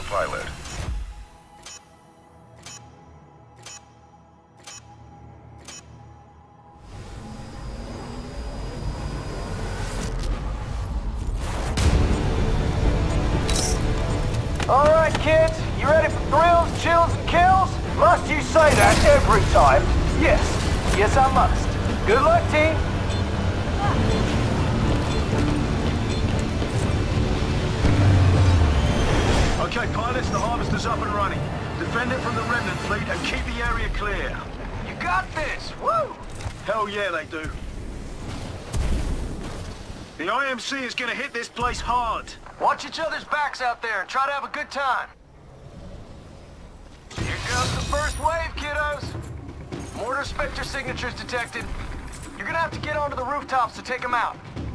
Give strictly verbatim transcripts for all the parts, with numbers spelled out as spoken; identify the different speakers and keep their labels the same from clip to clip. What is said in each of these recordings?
Speaker 1: pilot.
Speaker 2: All right, kids, you ready for thrills, chills, and kills? Must you say that every time? Yes, yes I must. Good luck, team.
Speaker 3: Okay, pilots, the harvester's up and running. Defend it from the remnant fleet and keep the area clear.
Speaker 2: You got this, woo!
Speaker 3: Hell yeah, they do. The I M C is gonna hit this place hard.
Speaker 2: Watch each other's backs out there and try to have a good time. Here goes the first wave, kiddos. Mortar Spectre signatures detected. You're gonna have to get onto the rooftops to take them out.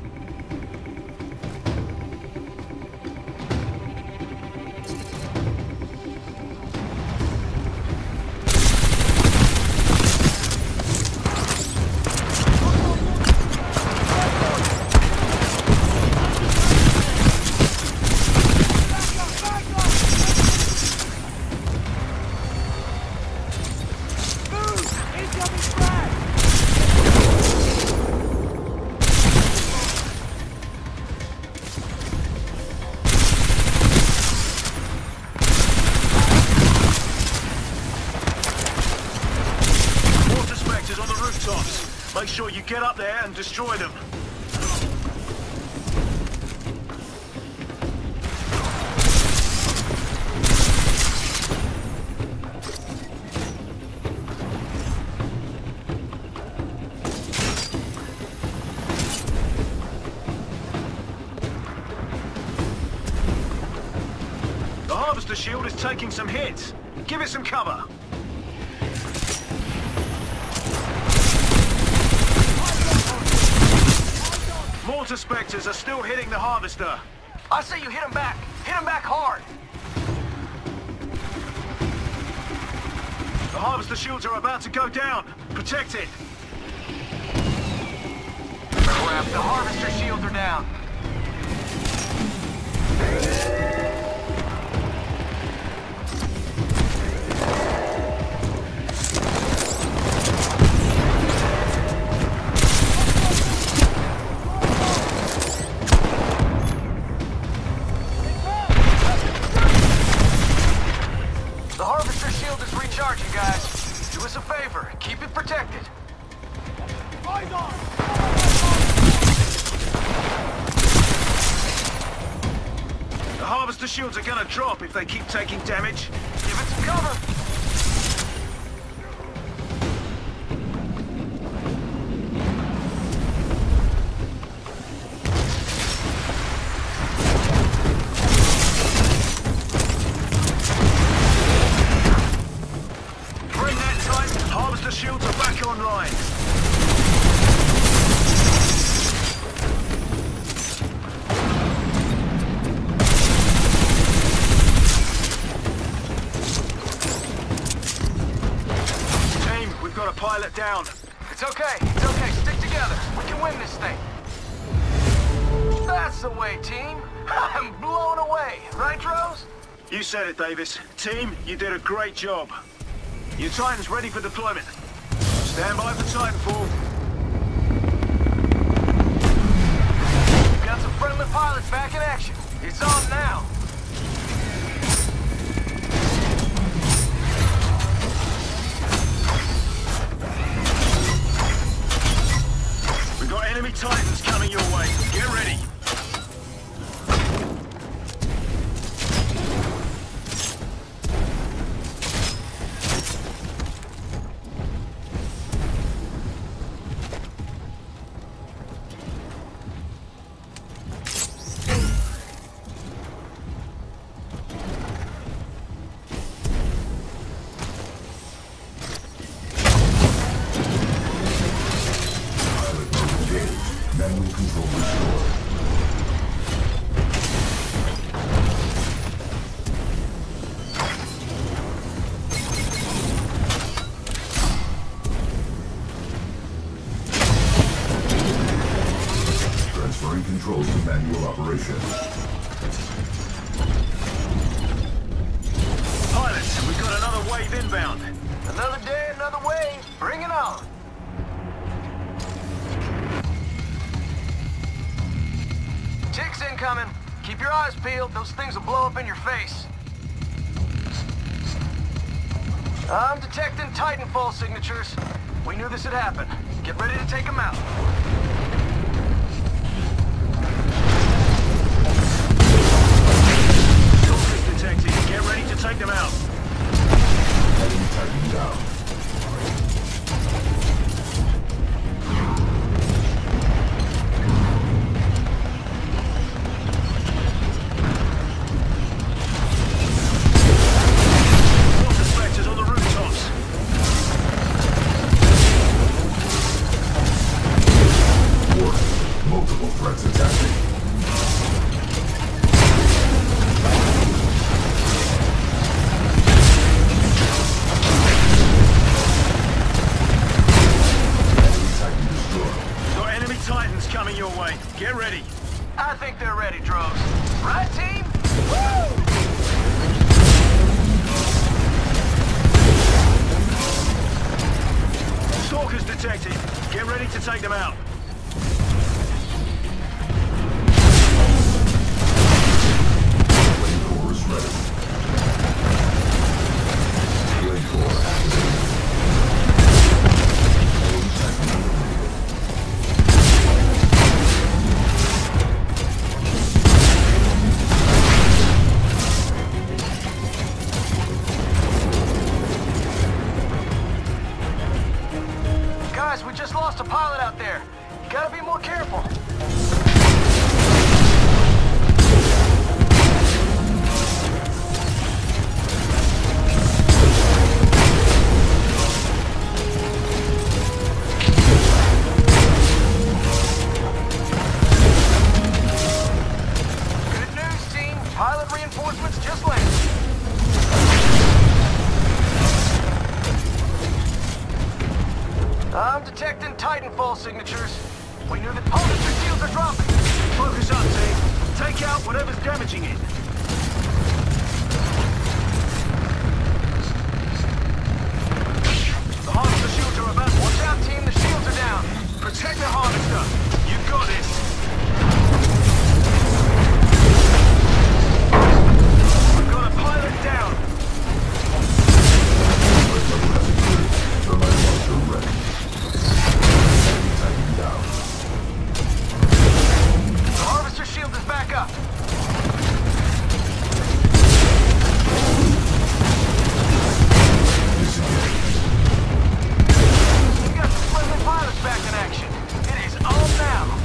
Speaker 3: Make sure you get up there and destroy them. The harvester shield is taking some hits. Give it some cover. Mortar Spectres are still hitting the harvester.
Speaker 2: I say you hit him back. Hit him back hard.
Speaker 3: The harvester shields are about to go down. Protect it.
Speaker 2: Crap, the harvester shields are down. Recharging, guys. Do us a favor. Keep it protected. Eyes on!
Speaker 3: The harvester shields are gonna drop if they keep taking damage.
Speaker 2: Give it some cover.
Speaker 3: The shields are back online. Team, we've got a pilot down.
Speaker 2: It's okay, it's okay. Stick together. We can win this thing. That's the way, team. I'm blown away. Right, Rose?
Speaker 3: You said it, Davis. Team, you did a great job. Your Titan's ready for deployment. Stand by for Titanfall.
Speaker 2: We've got some friendly pilots back in action. It's on now.
Speaker 3: We've got enemy Titans coming your way. Get ready.
Speaker 4: Manual control restored. Transferring controls to manual operation.
Speaker 3: wave inbound.
Speaker 2: Another day, another wave. Bring it on. Ticks incoming. Keep your eyes peeled. Those things will blow up in your face. I'm detecting Titanfall signatures. We knew this would happen. Get ready to take them out.
Speaker 3: Stalkers detected. Get ready to take them out.
Speaker 4: Enemy Titan down.
Speaker 3: Water specters on the rooftops.
Speaker 4: Warning. Multiple threats attacking.
Speaker 3: Titans coming your way. Get ready.
Speaker 2: I think they're ready, Droves. Right, team? Woo!
Speaker 3: Stalkers detected. Get ready to take them out.
Speaker 4: Flamethrower is ready. Flamethrower activated. Enemy Titan eliminated.
Speaker 2: Guys, we just lost a pilot out there. You gotta be more careful. Good news, team. Pilot reinforcements just landed. I'm detecting Titanfall signatures. We knew that Titanfall shields are dropping.
Speaker 3: Focus up, team. Take out whatever's damaging it. The harvester shields are about.
Speaker 2: Watch out, team. The shields are down.
Speaker 3: Protect the harvester. You got this. We've got a pilot down.
Speaker 4: Thermite launcher ready. Enemy Titan down.
Speaker 2: The harvester shield is back up.
Speaker 4: Disengage.
Speaker 2: We got some friendly pilots back in action. It is on now.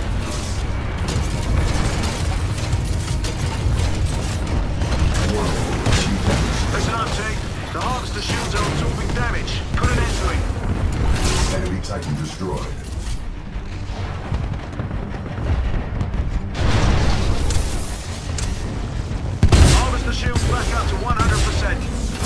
Speaker 3: Listen up, team. The harvester shields are absorbing damage. Put an end to it.
Speaker 4: Enemy Titan destroyed.
Speaker 3: Harvester shields back up to one hundred percent.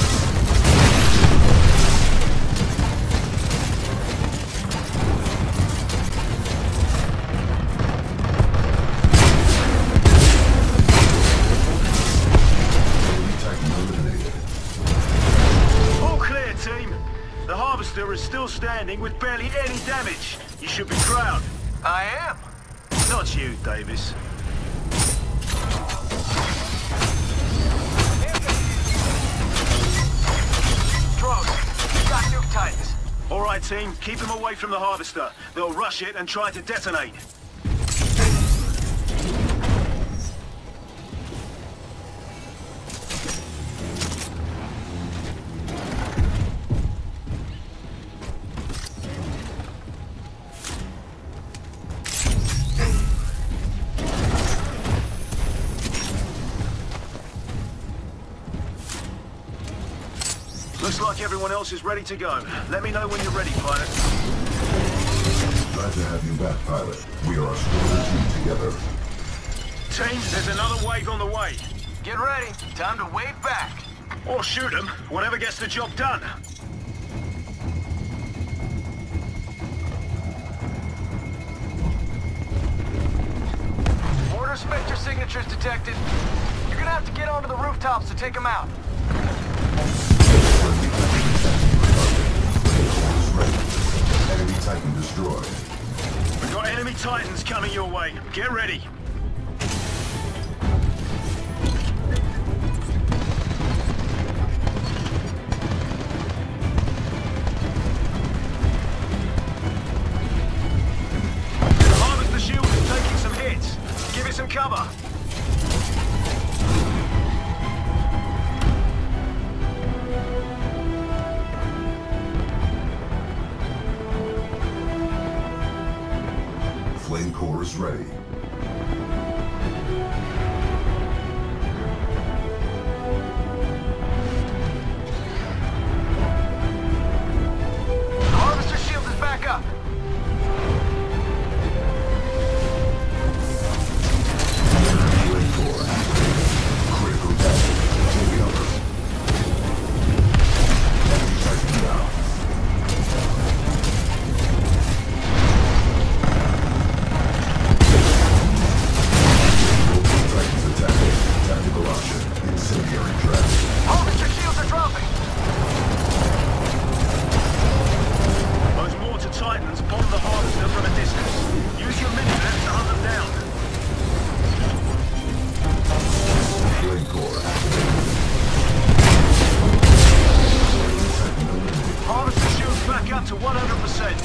Speaker 4: Enemy Titan eliminated.
Speaker 3: All clear, team. The harvester is still standing with barely any damage. You should be proud.
Speaker 2: I am.
Speaker 3: Not you, Davis.
Speaker 2: Drones, you got nuke Titans.
Speaker 3: All right, team. Keep them away from the harvester. They'll rush it and try to detonate. Looks like everyone else is ready to go. Let me know when you're ready, pilot.
Speaker 4: Glad to have you back, pilot. We are a stronger team together.
Speaker 3: Team, there's another wave on the way.
Speaker 2: Get ready. Time to wave back.
Speaker 3: Or shoot them. Whatever gets the job done.
Speaker 2: Mortar Spectre signatures detected. You're gonna have to get onto the rooftops to take them out.
Speaker 4: Friendly Titan destroyed.
Speaker 3: We've got enemy Titans coming your way. Get ready. Harvest the shield is taking some hits. Give it some cover.
Speaker 4: Flame core is ready.
Speaker 2: The harvester shield is back up.
Speaker 4: Flame core activated. Critical damage. Taking over. Enemy Titan down. Titans attacking. Tactical option. Incendiary trap.
Speaker 2: Harvester shields are dropping.
Speaker 3: Those mortar Titans bomb the harvester from a distance. Use your minivan to hunt them down.
Speaker 4: Flame core activated. Titan eliminated.
Speaker 3: Harvester shields back up to one hundred percent.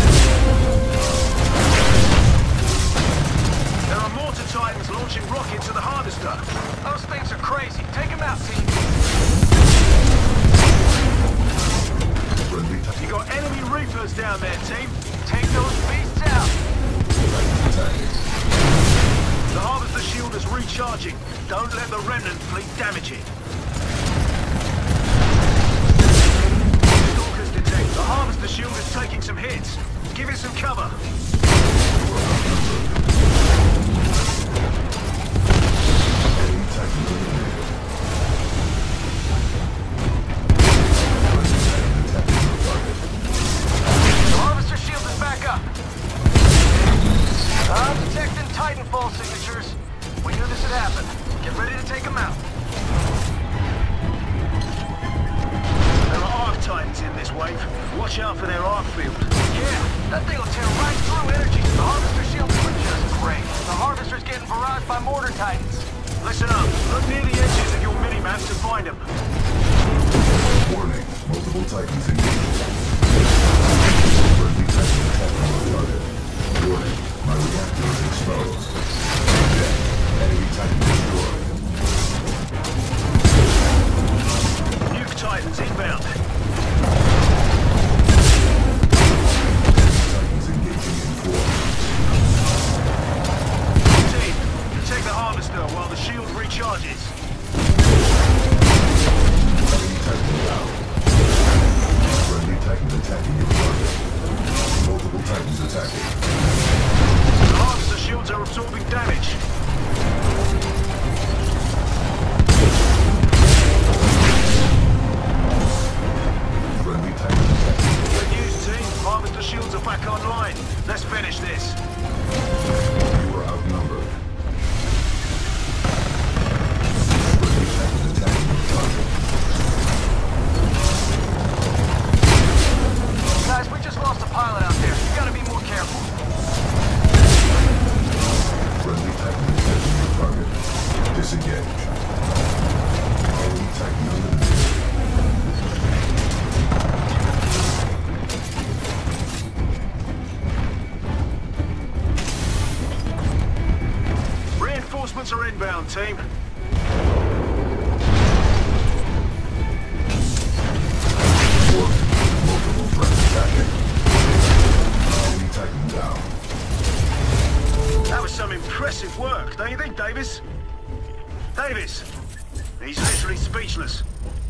Speaker 3: There are mortar Titans launching rockets at the harvester.
Speaker 2: Those things are crazy. Take them out, team.
Speaker 4: Friendly Titan.
Speaker 3: You got enemy Reapers down there, team.
Speaker 2: Take those beasts out.
Speaker 4: Titans attacking.
Speaker 3: The harvester shield is recharging. Don't let the remnant fleet damage it. Stalkers detect. The harvester shield is taking some hits. Give it some cover.
Speaker 4: Enemy Titan eliminated. Friendly Titan attacking your target.
Speaker 2: The harvester shield is back up. I'm detecting Titanfall signatures. We knew this would happen. Get ready to take them out.
Speaker 3: There are arc Titans in this wave. Watch out for their arc field.
Speaker 2: Yeah, that thing will tear right through energy. The harvester shields were just great. The harvester's getting barraged by mortar Titans.
Speaker 3: Listen up. Look near the edges of your minimap to find them.
Speaker 4: Warning. Multiple Titans engaged. Friendly Titan attacking your target. Warning. My reactor is exposed. Dead. Enemy Titan destroyed.
Speaker 3: Nuke Titans inbound.
Speaker 4: Titans engaging in force.
Speaker 3: Team, protect the harvester while the shield recharges.
Speaker 4: Enemy Titan down. Friendly Titan attacking your target. Multiple Titans attacking.
Speaker 3: The harvester shields are absorbing damage.
Speaker 4: Friendly Titan attacking.
Speaker 3: Good news, team. Harvester shields are back online. Let's finish this.
Speaker 4: You are outnumbered. Friendly Titan attacking your target.
Speaker 2: Guys, we just lost a pilot out there. You gotta be more careful.
Speaker 4: Friendly Titan attacking your target. Disengage. Enemy Titan eliminated.
Speaker 3: Reinforcements are inbound, team.
Speaker 4: Warning. Multiple threats attacking. Enemy Titan down.
Speaker 3: That was some impressive work, don't you think, Davis? Davis! He's literally speechless.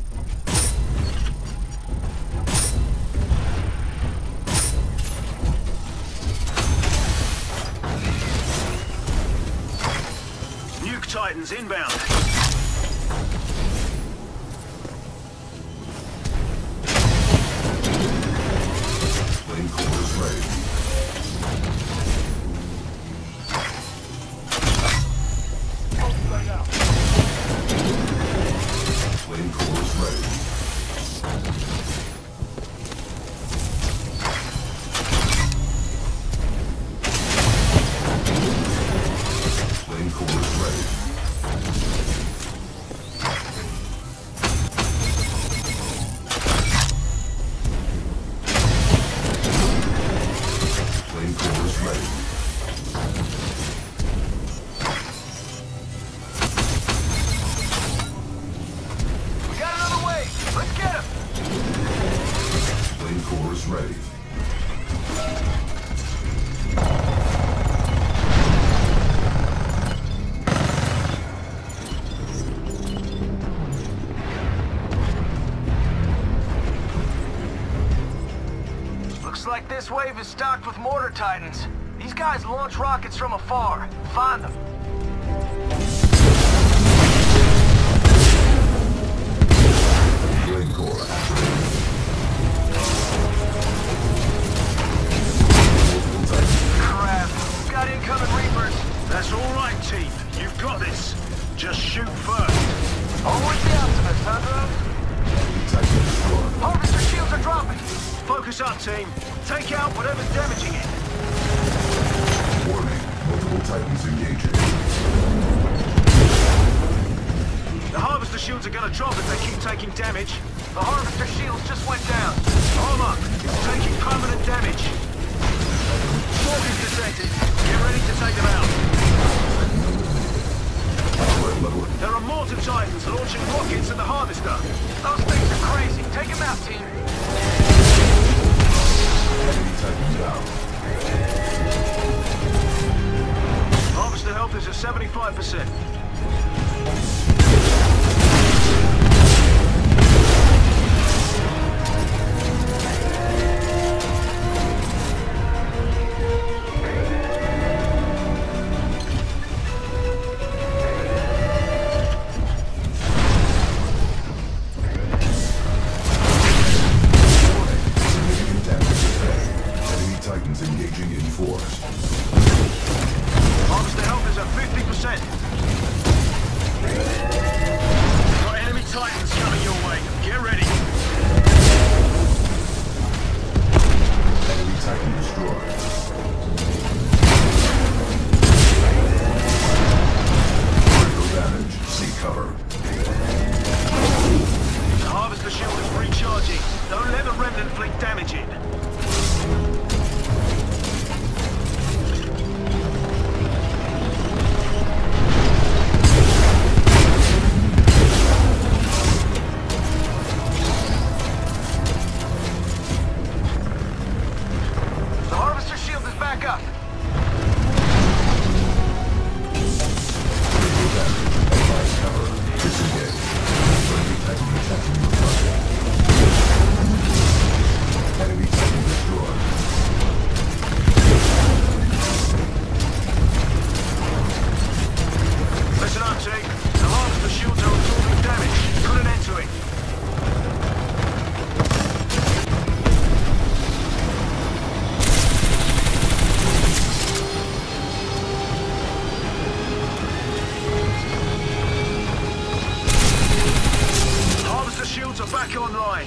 Speaker 3: Nuke Titans inbound.
Speaker 4: Flame core is ready. Flame core is ready.
Speaker 2: This wave is stocked with mortar titans. These guys launch rockets from afar. Find them.
Speaker 4: Flame core activated.
Speaker 2: Crap. We've got incoming Reapers.
Speaker 3: That's all right, team. You've got this. Just shoot first.
Speaker 2: Always the optimist, huh, Drone?
Speaker 4: Titan destroyed.
Speaker 2: Harvester shields are dropping.
Speaker 3: Focus up, team. Take out whatever's damaging it.
Speaker 4: Warning. Multiple Titans engaging.
Speaker 3: The harvester shields are gonna drop if they keep taking damage.
Speaker 2: The harvester shields just went down.
Speaker 3: Armor is taking permanent damage. Smoke is detected. Get ready to take them out.
Speaker 4: Alert level.
Speaker 3: There are mortar titans launching rockets at the harvester.
Speaker 2: Those things are crazy. Take them out, team.
Speaker 4: Enemy Titan down.
Speaker 3: Harvester health is at seventy-five percent.
Speaker 4: Engaging in force.
Speaker 3: Harvester health is at fifty percent. Got enemy titans coming your way. Get ready.
Speaker 4: Enemy Titan destroyed. Critical damage. Seek cover.
Speaker 3: The harvester shield is recharging. Don't let the remnant fleet damage it. Are back online.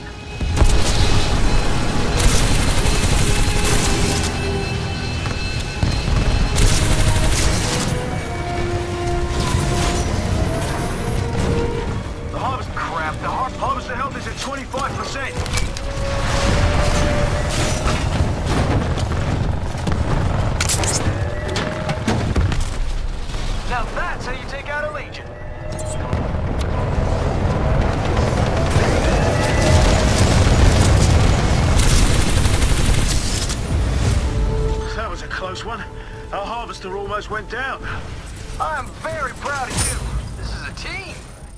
Speaker 3: The harvest crap. The har harvester health is at twenty-five percent.
Speaker 2: Now that's how you take out a legion.
Speaker 3: Close one. Our harvester almost went down.
Speaker 2: I am very proud of you. This is a team.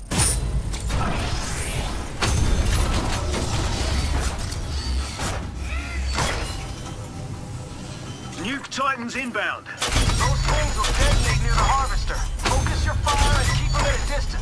Speaker 3: Nuke Titans inbound.
Speaker 2: Those things will detonate near the harvester. Focus your fire and keep them at a distance.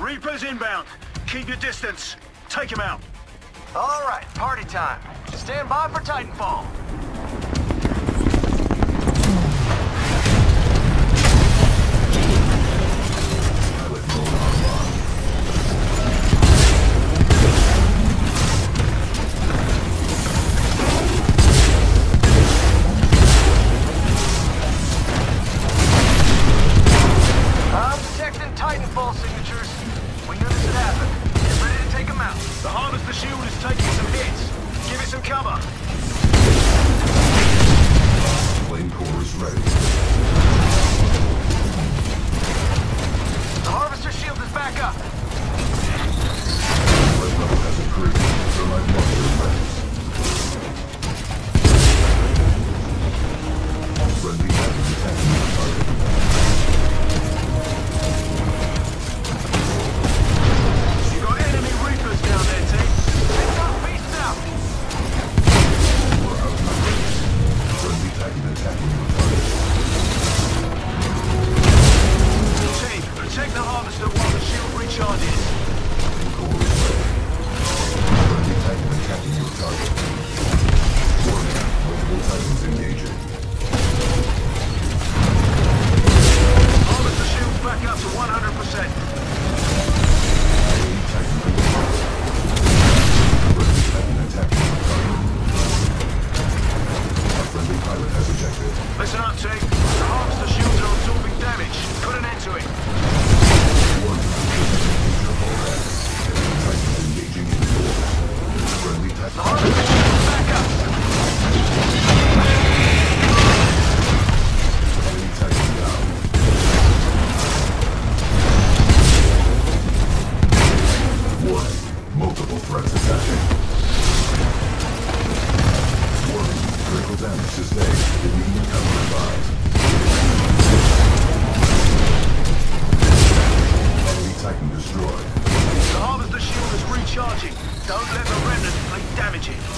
Speaker 3: Reaper's inbound. Keep your distance. Take him out.
Speaker 2: All right, party time. Stand by for Titanfall. I'm detecting Titanfall signatures. We knew this would happen. Get ready to take them out.
Speaker 3: The Harvester shield is taking some hits. Give it some cover.
Speaker 4: Flame core is ready.
Speaker 2: The Harvester shield is back up.
Speaker 4: Red level has increased. Thermite launcher ready. Friendly Titan attacking your target.
Speaker 3: You got enemy Reapers down there, team.
Speaker 2: It's up, beast out.
Speaker 4: We're outnumbered. Friendly Titan attacking your target.
Speaker 3: Team, protect the Harvester while the shield recharges.
Speaker 4: Flame core is ready. Friendly Titan attacking your target. Warning, multiple Titans engaging.
Speaker 3: Harvester shield's back up to one hundred percent.
Speaker 4: Enemy Titan under fire. Friendly Titan attacking your target. Our friendly pilot has ejected.
Speaker 3: Listen up, team. The Harvester shields are absorbing damage. Put an end to it.
Speaker 4: Warning, major overhead. Enemy Titan engaging indoors. Friendly
Speaker 2: The
Speaker 4: Titan.
Speaker 2: Harvester shield is back up.
Speaker 4: Enemy Titan down. Warning, multiple threats attacking. Warning, critical damage sustained. Immediate cover advised. Enemy Titan destroyed.
Speaker 3: The Harvester shield is recharging. Don't let the remnant play damage it.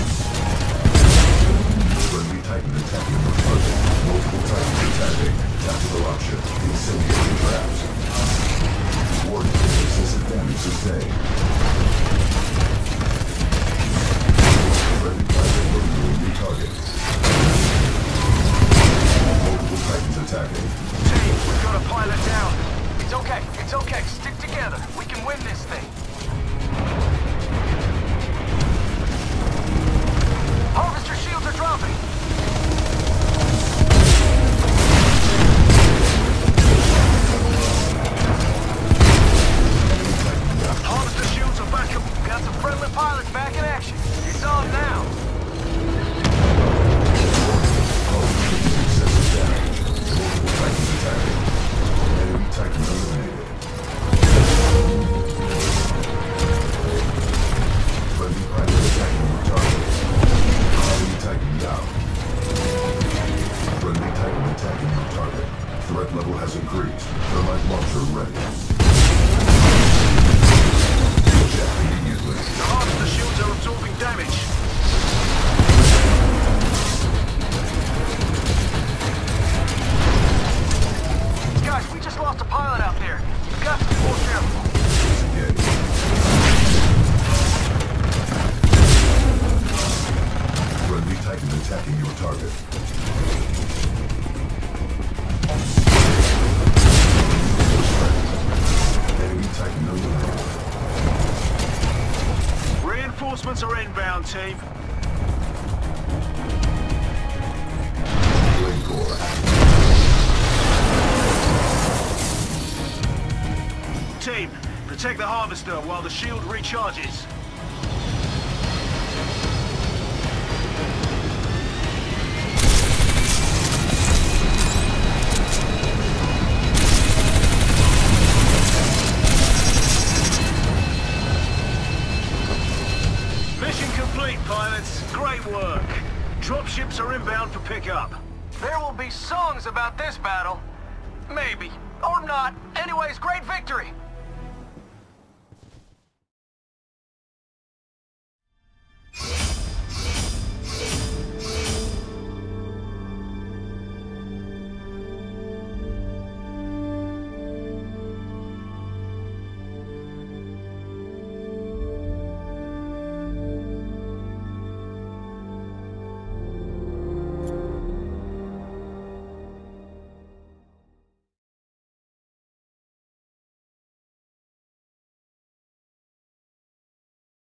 Speaker 4: Friendly Titan attacking your target. Multiple Titans attacking. Tactical option. Incendiary traps. Warning, excessive damage sustained. Friendly pilot looking to a new target. Multiple Titans attacking.
Speaker 3: Team, we've got a pilot down.
Speaker 2: It's okay, it's okay. Stick together. We can win this thing. Harvester shields are dropping.
Speaker 3: Harvester shields are back up.
Speaker 2: Got some friendly pilots back in action. It's on now.
Speaker 4: Excessive damage. Multiple Titans attacking. Enemy Titan eliminated. Friendly pilot attacking your target. Enemy Titan down. Friendly Titan attacking your target. Threat level has increased. Thermite launcher ready. Eject immediately.
Speaker 3: The Harvester shields are absorbing damage.
Speaker 2: Guys, we just lost a pilot out there. We've got to be more careful.
Speaker 4: Disengage. Friendly Titan attacking your target. Enemy Titan eliminated.
Speaker 3: Reinforcements are inbound, team.
Speaker 4: Flame core active.
Speaker 3: Team, protect the Harvester while the shield recharges. Mission complete, pilots. Great work. Dropships are inbound for pickup.
Speaker 2: There will be songs about this battle. Maybe. Or not. Anyways, great victory.